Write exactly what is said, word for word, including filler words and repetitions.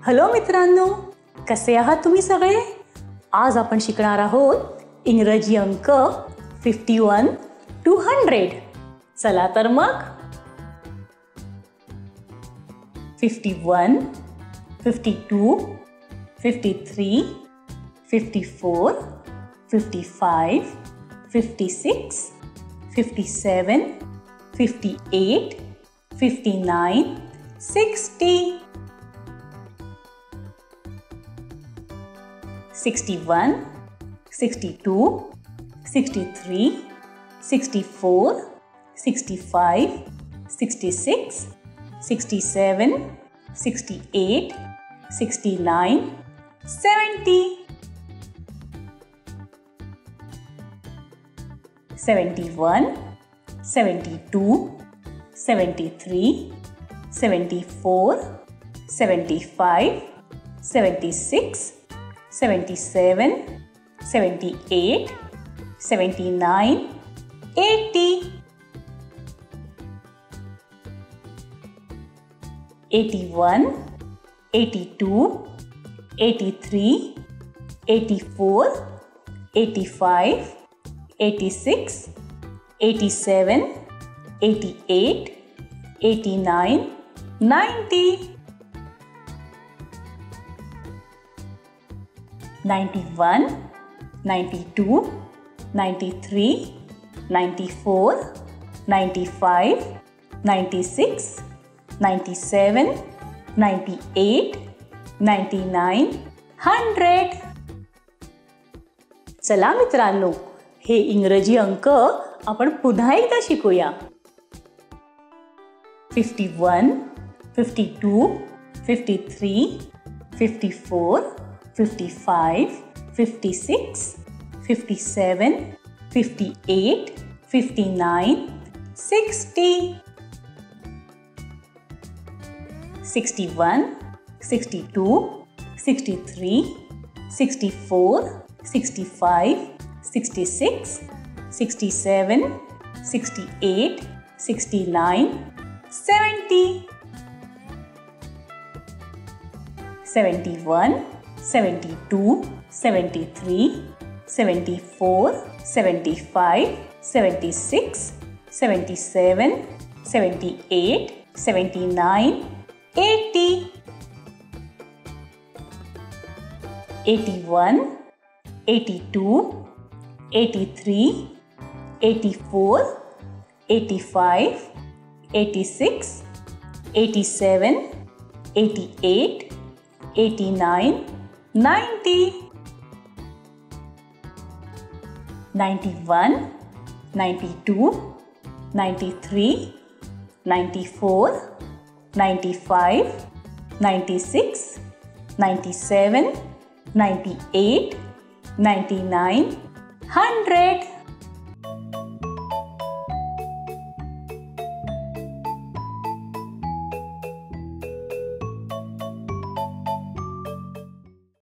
Hello मित्रांनो, कसे आहात तुम्ही सगळे? आज आपण शिकणार आहोत इंग्रजी अंक फिफ्टी वन टू हंड्रेड. चला तर मग. Fifty one, fifty two, fifty three, fifty four, fifty five, fifty six, fifty seven, fifty eight, fifty nine, sixty. sixty-one, sixty-two, sixty-three, sixty-four, sixty-five, sixty-six, sixty-seven, sixty-eight, sixty-nine, seventy. seventy-one, seventy-two, seventy-three, seventy-four, seventy-five, seventy-six, seventy-seven, seventy-eight, seventy-nine, eighty. eighty-one, eighty-two, eighty-three, eighty-four, eighty-five, eighty-six, eighty-seven, eighty-eight, eighty-nine, ninety. ninety-one, ninety-two, ninety-three, ninety-four, ninety-five, ninety-six, ninety-seven, ninety-eight, ninety-nine, hundred. चला मित्रांनो, हे इंग्रजी अंक आपण पुन्हा एकदा शिकूया. Fifty one, fifty two, fifty three, fifty four, fifty-five, fifty-six, fifty-seven, fifty-eight, fifty-nine, sixty. sixty-one, sixty-two, sixty-three, sixty-four, sixty-five, sixty-six, sixty-seven, sixty-eight, sixty-nine, seventy. seventy-one, seventy-two, seventy-three, seventy-four, seventy-five, seventy-six, seventy-seven, seventy-eight, seventy-nine, eighty. eighty-one, eighty-two, eighty-three, eighty-four, eighty-five, eighty-six, eighty-seven, eighty-eight, eighty-nine, ninety. ninety-one, ninety-two, ninety-three, ninety-four, ninety-five, ninety-six, ninety-seven, ninety-eight, ninety-nine, hundred.